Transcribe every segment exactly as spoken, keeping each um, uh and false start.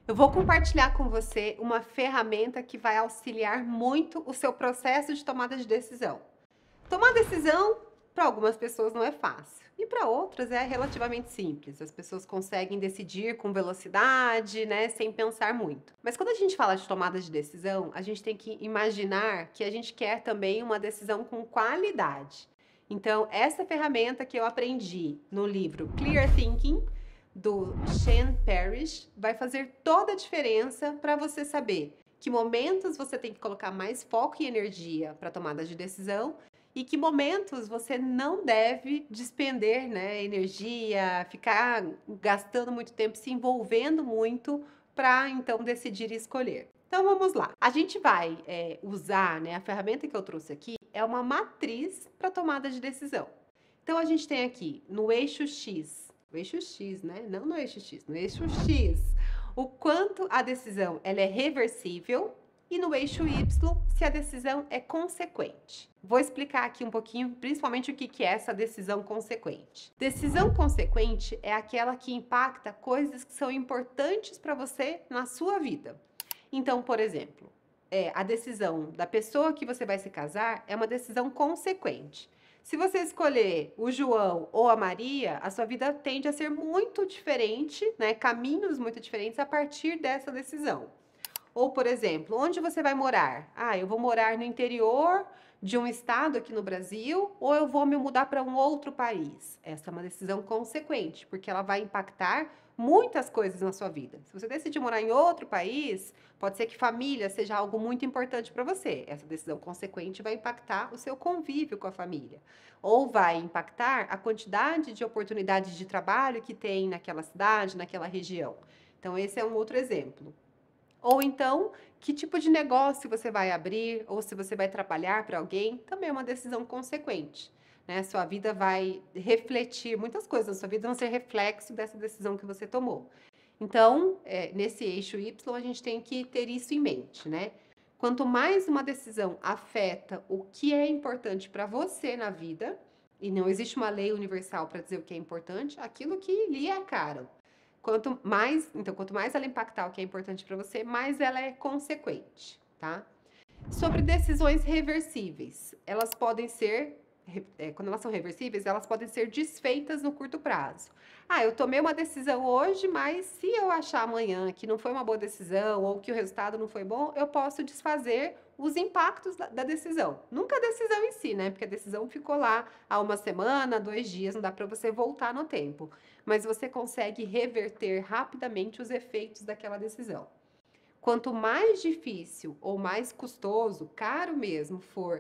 Eu vou compartilhar com você uma ferramenta que vai auxiliar muito o seu processo de tomada de decisão. Tomar decisão, para algumas pessoas não é fácil, e para outras é relativamente simples. As pessoas conseguem decidir com velocidade, né, sem pensar muito. Mas quando a gente fala de tomada de decisão, a gente tem que imaginar que a gente quer também uma decisão com qualidade. Então, essa ferramenta que eu aprendi no livro Clear Thinking, do Sean Parrish, vai fazer toda a diferença para você saber que momentos você tem que colocar mais foco e energia para tomada de decisão e que momentos você não deve despender, né, energia, ficar gastando muito tempo, se envolvendo muito para então decidir e escolher. Então vamos lá. A gente vai é, usar, né, a ferramenta que eu trouxe aqui é uma matriz para tomada de decisão. Então a gente tem aqui no eixo X, o eixo X, né? Não no eixo X, no eixo X, o quanto a decisão ela é reversível e no eixo Y, se a decisão é consequente. Vou explicar aqui um pouquinho, principalmente o que é essa decisão consequente. Decisão consequente é aquela que impacta coisas que são importantes para você na sua vida. Então, por exemplo, é, a decisão da pessoa que você vai se casar é uma decisão consequente. Se você escolher o João ou a Maria, a sua vida tende a ser muito diferente, né? Caminhos muito diferentes a partir dessa decisão. Ou, por exemplo, onde você vai morar? Ah, eu vou morar no interior de um estado aqui no Brasil, ou eu vou me mudar para um outro país. Essa é uma decisão consequente, porque ela vai impactar muitas coisas na sua vida. Se você decidir morar em outro país, pode ser que família seja algo muito importante para você. Essa decisão consequente vai impactar o seu convívio com a família. Ou vai impactar a quantidade de oportunidades de trabalho que tem naquela cidade, naquela região. Então, esse é um outro exemplo. Ou então, que tipo de negócio você vai abrir, ou se você vai trabalhar para alguém, também é uma decisão consequente. Né? Sua vida vai refletir, muitas coisas na sua vida vão ser reflexo dessa decisão que você tomou. Então, é, nesse eixo Y, a gente tem que ter isso em mente, né? Quanto mais uma decisão afeta o que é importante para você na vida, e não existe uma lei universal para dizer o que é importante, aquilo que lhe é caro. Quanto mais, então, quanto mais ela impactar o que é importante para você, mais ela é consequente, tá? Sobre decisões reversíveis, elas podem ser, é, quando elas são reversíveis, elas podem ser desfeitas no curto prazo. Ah, eu tomei uma decisão hoje, mas se eu achar amanhã que não foi uma boa decisão ou que o resultado não foi bom, eu posso desfazer os impactos da, da decisão. Nunca a decisão em si, né? Porque a decisão ficou lá há uma semana, dois dias, não dá para você voltar no tempo. Mas você consegue reverter rapidamente os efeitos daquela decisão. Quanto mais difícil ou mais custoso, caro mesmo, for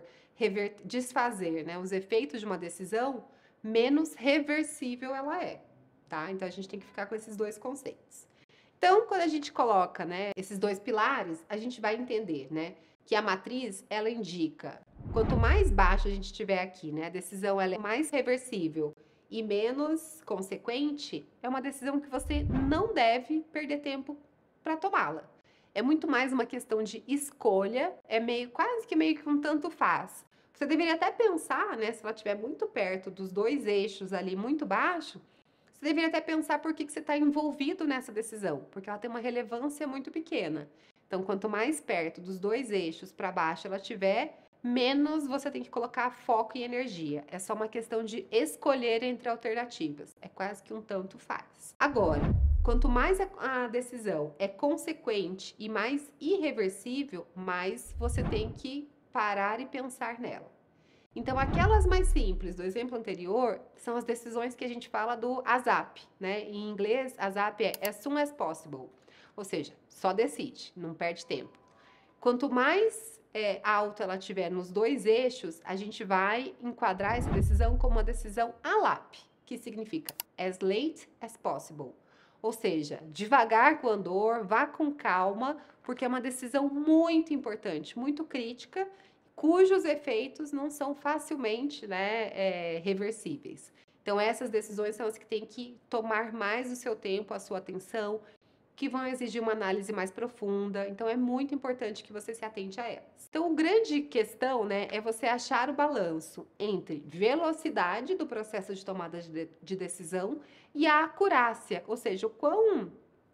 desfazer, né, os efeitos de uma decisão, menos reversível ela é, tá? Então a gente tem que ficar com esses dois conceitos. Então, quando a gente coloca, né, esses dois pilares, a gente vai entender, né, que a matriz ela indica quanto mais baixo a gente tiver aqui, né, a decisão ela é mais reversível e menos consequente, é uma decisão que você não deve perder tempo para tomá-la. É muito mais uma questão de escolha, é meio quase que meio que um tanto faz. Você deveria até pensar, né, se ela estiver muito perto dos dois eixos ali, muito baixo, você deveria até pensar por que, que você está envolvido nessa decisão, porque ela tem uma relevância muito pequena. Então, quanto mais perto dos dois eixos para baixo ela tiver, menos você tem que colocar foco e energia. É só uma questão de escolher entre alternativas. É quase que um tanto faz. Agora, quanto mais a decisão é consequente e mais irreversível, mais você tem que parar e pensar nela. Então, aquelas mais simples do exemplo anterior são as decisões que a gente fala do ASAP, né? Em inglês, ASAP é as soon as possible, ou seja, só decide, não perde tempo. Quanto mais é, alto ela tiver nos dois eixos, a gente vai enquadrar essa decisão como uma decisão ALAP, que significa as late as possible. Ou seja, devagar com o andor, vá com calma, porque é uma decisão muito importante, muito crítica, cujos efeitos não são facilmente, né, é, reversíveis. Então, essas decisões são as que têm que tomar mais o seu tempo, a sua atenção, que vão exigir uma análise mais profunda. Então, é muito importante que você se atente a elas. Então, a grande questão, né, é você achar o balanço entre velocidade do processo de tomada de, de decisão e a acurácia, ou seja, o quão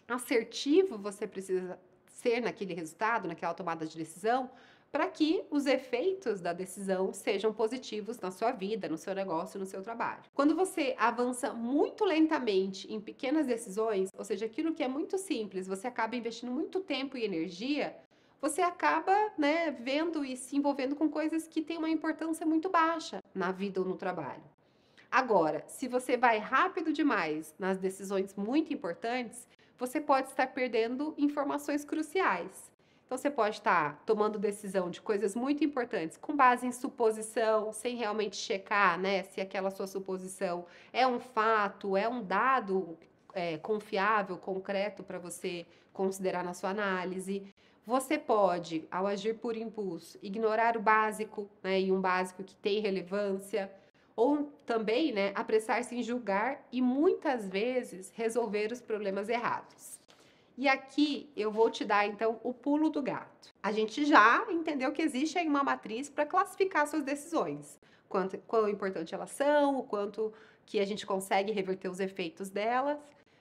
assertivo você precisa ser naquele resultado, naquela tomada de decisão, para que os efeitos da decisão sejam positivos na sua vida, no seu negócio, no seu trabalho. Quando você avança muito lentamente em pequenas decisões, ou seja, aquilo que é muito simples, você acaba investindo muito tempo e energia, você acaba, né, vendo e se envolvendo com coisas que têm uma importância muito baixa na vida ou no trabalho. Agora, se você vai rápido demais nas decisões muito importantes, você pode estar perdendo informações cruciais. Então, você pode estar tomando decisão de coisas muito importantes com base em suposição, sem realmente checar, né, se aquela sua suposição é um fato, é um dado é, confiável, concreto para você considerar na sua análise. Você pode, ao agir por impulso, ignorar o básico, né, e um básico que tem relevância. Ou também, né, apressar-se em julgar e muitas vezes resolver os problemas errados. E aqui eu vou te dar então o pulo do gato. A gente já entendeu que existe aí uma matriz para classificar suas decisões. Quanto, quão importante elas são, o quanto que a gente consegue reverter os efeitos delas.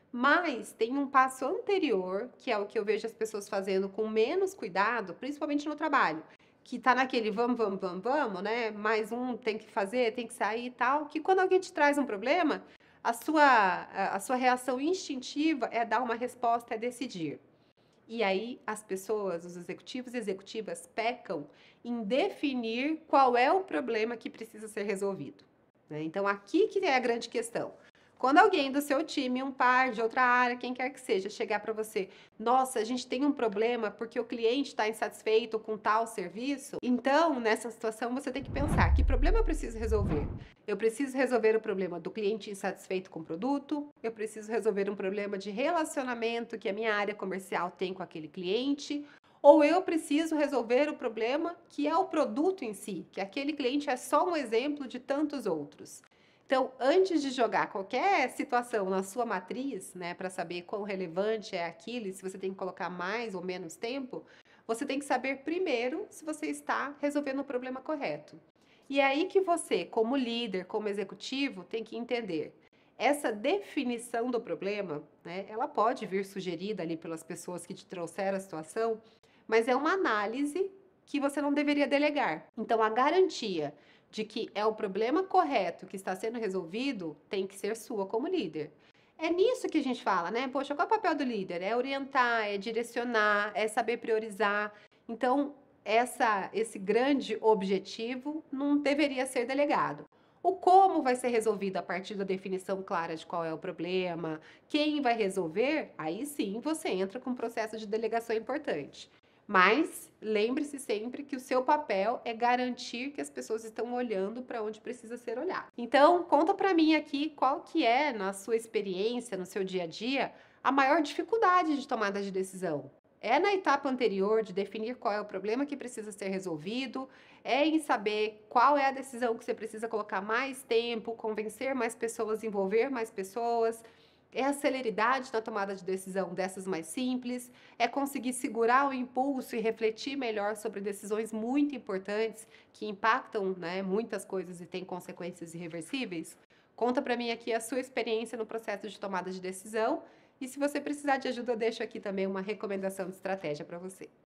Mas tem um passo anterior, que é o que eu vejo as pessoas fazendo com menos cuidado, principalmente no trabalho, que tá naquele vamos, vamos, vamos, vamos, né? Mais um tem que fazer, tem que sair e tal, que quando alguém te traz um problema, a sua, a a sua reação instintiva é dar uma resposta, é decidir. E aí as pessoas, os executivos e executivas pecam em definir qual é o problema que precisa ser resolvido, né? Então aqui que é a grande questão. Quando alguém do seu time, um par de outra área, quem quer que seja, chegar para você, nossa, a gente tem um problema porque o cliente está insatisfeito com tal serviço, então nessa situação você tem que pensar, que problema eu preciso resolver? Eu preciso resolver o problema do cliente insatisfeito com o produto, eu preciso resolver um problema de relacionamento que a minha área comercial tem com aquele cliente, ou eu preciso resolver o problema que é o produto em si, que aquele cliente é só um exemplo de tantos outros. Então, antes de jogar qualquer situação na sua matriz, né, para saber quão relevante é aquilo e se você tem que colocar mais ou menos tempo, você tem que saber primeiro se você está resolvendo o problema correto. E é aí que você, como líder, como executivo, tem que entender. Essa definição do problema, né, ela pode vir sugerida ali pelas pessoas que te trouxeram a situação, mas é uma análise que você não deveria delegar. Então, a garantia de que é o problema correto que está sendo resolvido tem que ser sua como líder. É nisso que a gente fala, né? Poxa, qual é o papel do líder? É orientar, é direcionar, é saber priorizar. Então, essa, esse grande objetivo não deveria ser delegado. O como vai ser resolvido a partir da definição clara de qual é o problema, quem vai resolver, aí sim você entra com um processo de delegação importante. Mas lembre-se sempre que o seu papel é garantir que as pessoas estão olhando para onde precisa ser olhado. Então, conta para mim aqui qual que é, na sua experiência, no seu dia a dia, a maior dificuldade de tomada de decisão. É na etapa anterior de definir qual é o problema que precisa ser resolvido, é em saber qual é a decisão que você precisa colocar mais tempo, convencer mais pessoas, envolver mais pessoas. É a celeridade na tomada de decisão dessas mais simples, é conseguir segurar o impulso e refletir melhor sobre decisões muito importantes que impactam, né, muitas coisas e têm consequências irreversíveis. Conta para mim aqui a sua experiência no processo de tomada de decisão e se você precisar de ajuda, eu deixo aqui também uma recomendação de estratégia para você.